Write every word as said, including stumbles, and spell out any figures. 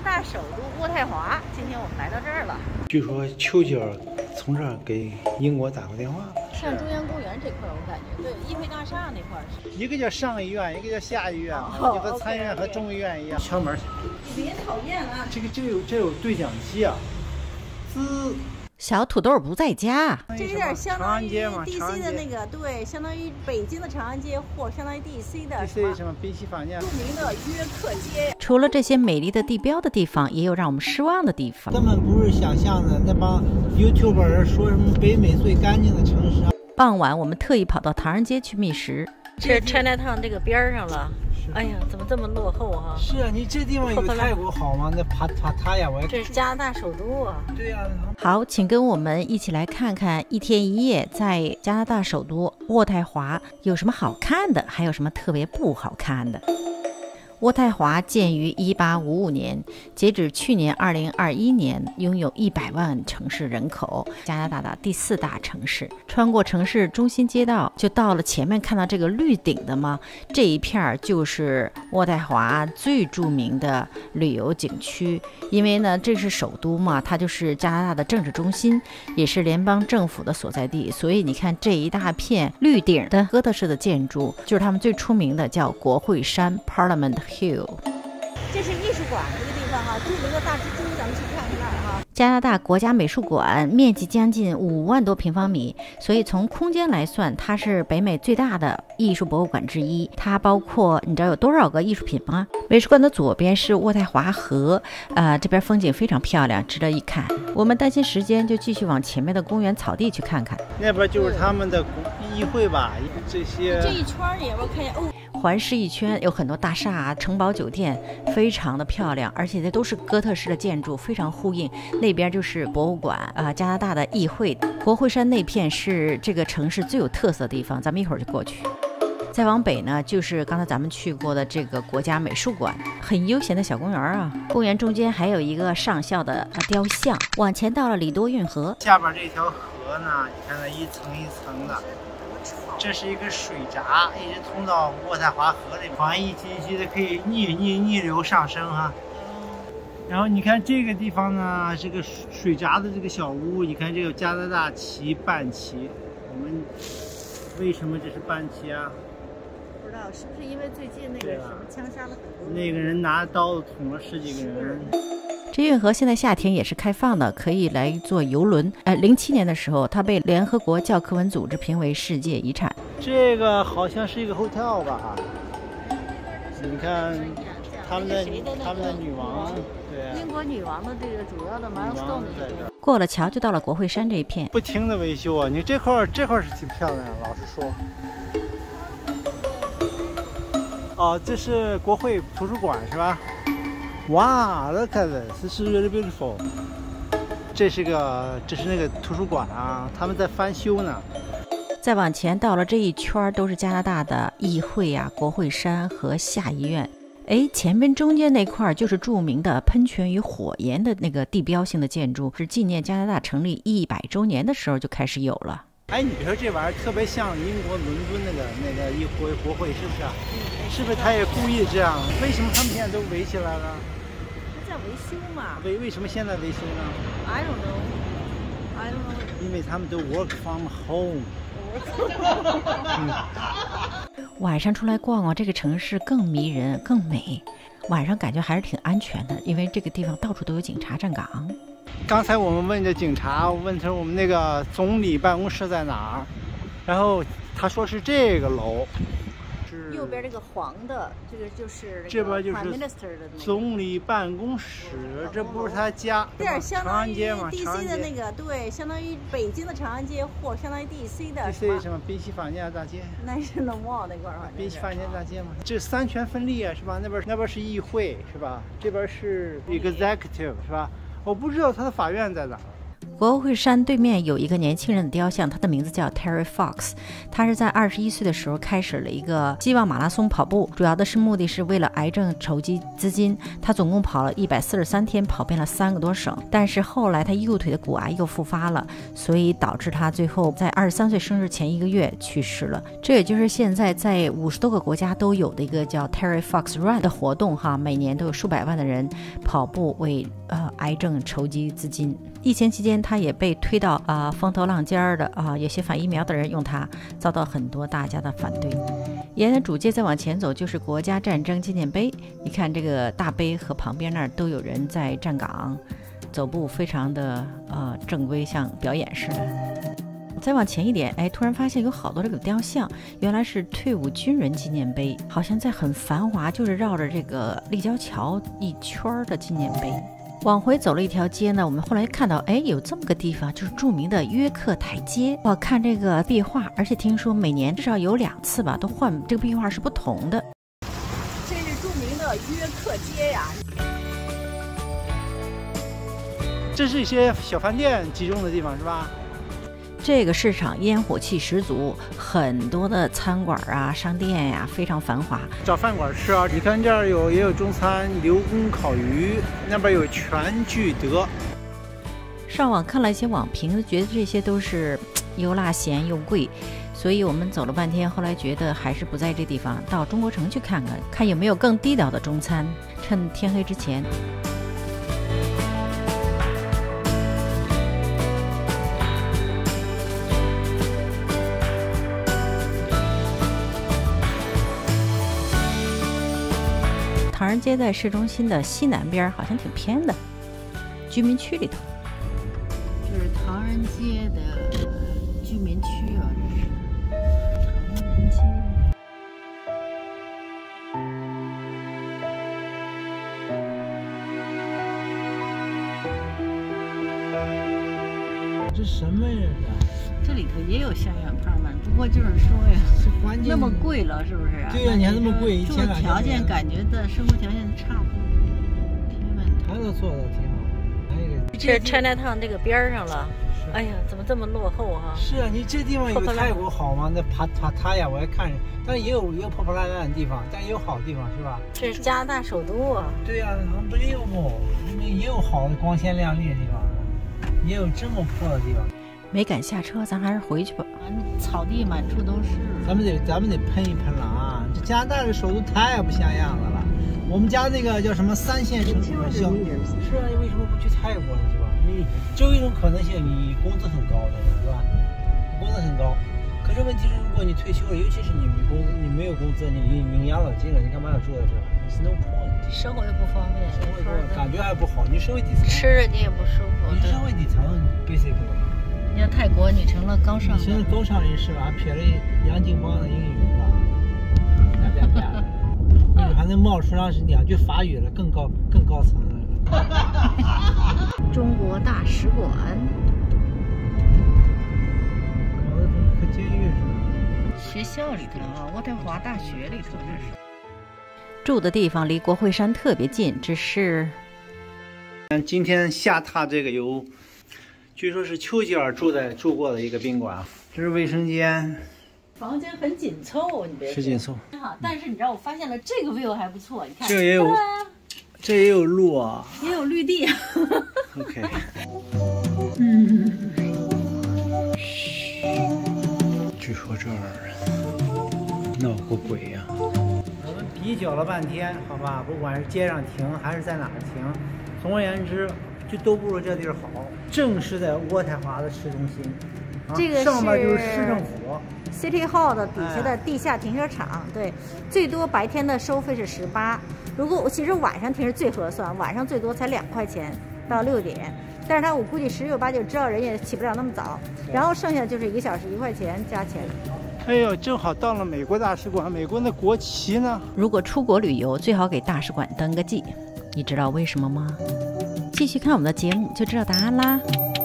拿大首都渥太华。今天我们来到这儿了。 据说丘吉尔从这儿给英国打过电话。 上中央公园这块，我感觉对议会大厦那块是。 一个叫上议院，一个叫下议院， 哦、 就和参议院和众议院一样。敲门。 你别讨厌啊！ 这个这有这有对讲机啊，滋。 小土豆不在家， 这有点相当于 D C 的那个，对，相当于北京的长安街，或相当于 D C 的 D C 什么宾夕法尼亚著名的约克街。 除了这些美丽的地标的地方，也有让我们失望的地方。 根本不是想象的，那帮 YouTuber 人说什么北美最干净的城市。 傍晚，我们特意跑到唐人街去觅食。 这 Chinatown 这个边上了。哎呀，怎么这么落后啊？ 是啊，你这地方有泰国好吗？那帕帕塔呀，我这是加拿大首都啊。 对呀、啊。 好，请跟我们一起来看看一天一夜在加拿大首都渥太华有什么好看的，还有什么特别不好看的。渥太华建于一八五五年，截止去年二零二一年，拥有一百万城市人口，加拿大的第四大城市。穿过城市中心街道，就到了前面看到这个绿顶的吗？这一片就是渥太华最著名的旅游景区。因为呢，这是首都嘛，它就是加拿大的政治中心，也是联邦政府的所在地。所以你看这一大片绿顶的哥特式的建筑，就是他们最出名的，叫国会山 Parliament Hill。 这是艺术馆这个地方哈、啊，著名的大蜘蛛，咱们去看看那儿哈。 加拿大国家美术馆面积将近五万多平方米，所以从空间来算，它是北美最大的艺术博物馆之一。它包括你知道有多少个艺术品吗？美术馆的左边是渥太华河，呃，这边风景非常漂亮，值得一看。我们担心时间，就继续往前面的公园草地去看看。 那边就是他们的议会吧，这些这一圈也我看见哦。 环视一圈，有很多大厦啊、城堡酒店，非常的漂亮，而且这都是哥特式的建筑，非常呼应。那边就是博物馆啊、呃，加拿大的议会，国会山那片是这个城市最有特色的地方，咱们一会儿就过去。再往北呢，就是刚才咱们去过的这个国家美术馆，很悠闲的小公园啊。公园中间还有一个上校的雕像。往前到了里多运河， 下边这条河呢，你看它一层一层的。这是一个水闸，一直通到渥太华河里，船一级一级的可以逆逆逆流上升哈。然后你看这个地方呢，这个水闸的这个小屋，你看这个加拿大旗半旗，我们为什么这是半旗啊？ 不知道是不是因为最近那个什么枪杀了很多？ 那个人拿刀子捅了十几个人。 这运河现在夏天也是开放的，可以来坐游轮。呃，零七年的时候，它被联合国教科文组织评为世界遗产。 这个好像是一个 hotel 吧？你看，他们的他们的女王，对， 英国女王的这个主要的 milestone 在这儿。 过了桥就到了国会山这一片， 不停的维修啊！你这块这块是挺漂亮的，老实说。哦，这是国会图书馆是吧？哇 ，look at this， this is really beautiful。这是个，这是那个图书馆啊，他们在翻修呢。 再往前到了这一圈都是加拿大的议会啊、国会山和下议院。哎，前边中间那块就是著名的喷泉与火焰的那个地标性的建筑，是纪念加拿大成立一百周年的时候就开始有了。 哎，你说这玩意儿特别像英国伦敦那个那个议会国会，是不是啊？是不是他也故意这样？为什么他们现在都围起来了？ 在维修嘛？ 为为什么现在维修呢 ？I don't know. I don't know. 因为他们都 work from home。 嗯、晚上出来逛逛，这个城市更迷人、更美。晚上感觉还是挺安全的，因为这个地方到处都有警察站岗。 刚才我们问的警察，问他我们那个总理办公室在哪儿，然后他说是这个楼。 右边这个黄的，这个就是这边就是总理办公室，这不是他家。 有点相当于 D C 的那个，对，相当于北京的长安街，或相当于 D C 的 D C 什么宾夕法尼亚大街 ，National Mall 那块儿。 宾夕法尼亚大街嘛，这三权分立啊，是吧？那边那边是议会，是吧？这边是 executive， 是吧？我不知道他的法院在哪儿。 国会山对面有一个年轻人的雕像，他的名字叫 Terry Fox。他是在二十一岁的时候开始了一个希望马拉松跑步，主要的是目的是为了癌症筹集资金。他总共跑了一百四十三天，跑遍了三个多省。但是后来他右腿的骨癌又复发了，所以导致他最后在二十三岁生日前一个月去世了。这也就是现在在五十多个国家都有的一个叫 Terry Fox Run 的活动哈，每年都有数百万的人跑步为呃癌症筹集资金。疫情期间，他也被推到啊、呃、风头浪尖的啊、呃，有些反疫苗的人用它，遭到很多大家的反对。沿着主街再往前走，就是国家战争纪念碑。你看这个大碑和旁边那儿都有人在站岗，走步非常的呃正规，像表演似的。再往前一点，哎，突然发现有好多这个雕像，原来是退伍军人纪念碑，好像在很繁华，就是绕着这个立交桥一圈的纪念碑。往回走了一条街呢，我们后来看到，哎，有这么个地方，就是著名的约克台阶。我看这个壁画，而且听说每年至少有两次吧，都换这个壁画是不同的。 这是著名的约克街呀。 这是一些小饭店集中的地方，是吧？ 这个市场烟火气十足，很多的餐馆啊、商店呀、啊，非常繁华。 找饭馆吃啊！你看这儿有也有中餐，刘公烤鱼，那边有全聚德。 上网看了一些网评，觉得这些都是又辣咸又贵，所以我们走了半天，后来觉得还是不在这地方，到中国城去看看，看有没有更地道的中餐。趁天黑之前。唐人街在市中心的西南边，好像挺偏的，居民区里头。 这是唐人街的居民区啊，这是唐人街。 这什么呀？ 这里头也有香烟泡们，不过就是说呀，那么贵了，是不是啊？ 对呀，你还那么贵，一天两千。条件感觉的生活条件差不多。天问他都做的挺好。还有一个， 这 Chinatown 这个边上了。哎呀，怎么这么落后哈、啊？ 是啊，你这地方有泰国好吗？那爬爬塔呀，我还看着，但是也有也有破破烂烂的地方，但也有好地方，是吧？ 这是加拿大首都啊。 对呀、啊，不是有不？也有好的光鲜亮丽的地方，也有这么破的地方。 没敢下车，咱还是回去吧。 啊，草地满处都是。 咱们得咱们得喷一喷了啊！这加拿大的首都太不像样子了。我们家那个叫什么三线城市小，是啊，你为什么不去泰国呢？是吧？你只有一种可能性，你工资很高的，是吧？工资很高，可是问题是，如果你退休了，尤其是你你工资你没有工资，你你你养老金了，你干嘛要住在这儿？是 no point。 生活又不方便， 生活感觉还不好，你社会底层， 吃着你也不舒服。 你社会底层 basic 的。 你像泰国，你成了高尚。 你成了高尚人士了，还撇了杨景邦的英语是吧？啪啪啪。还能冒出上是两句法语了，更高更高层了。 中国大使馆， 搞得跟个监狱似的。 学校里头啊，渥太华大学里头这是。 住的地方离国会山特别近，只是。 今天下榻这个有，据说是丘吉尔住在住过的一个宾馆，这是卫生间。 房间很紧凑，你别是紧凑。 好，但是你知道我发现了这个 view 还不错，你看。 这也有，这也有路啊。 也有绿地。 OK。 嗯。 据说这儿闹过鬼呀、啊。我们比较了半天，好吧，不管是街上停还是在哪儿停，总而言之，就都不如这地儿好。正是在渥太华的市中心。 这个上面就是市政府 ，City Hall 的底下的地下停车场。哎、对，最多白天的收费是十八，如果其实晚上停是最合算，晚上最多才两块钱到六点。但是他我估计十有八九知道人也起不了那么早，然后剩下就是一个小时一块钱加钱。 哎呦，正好到了美国大使馆，美国的国旗呢？ 如果出国旅游，最好给大使馆登个记，你知道为什么吗？继续看我们的节目就知道答案啦。